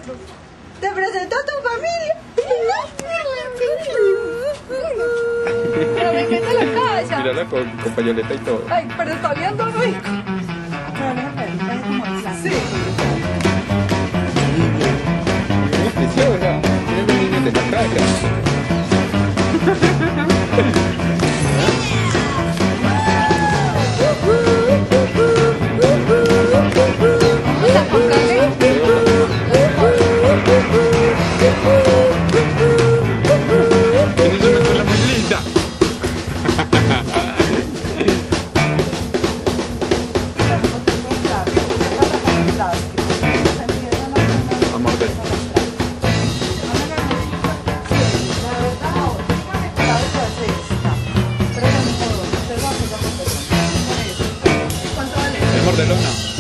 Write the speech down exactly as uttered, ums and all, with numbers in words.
Te presento a tu familia. Pero me queda la casa. Mírala con, con pañoleta y todo. Ay, pero está viendo rico. Sí. Muy preciosa. Tiene los niños de la calle. Vamos a comprarle. Tienes una escuela muy linda. Amor de... ¿Cuánto vale? El mordelona.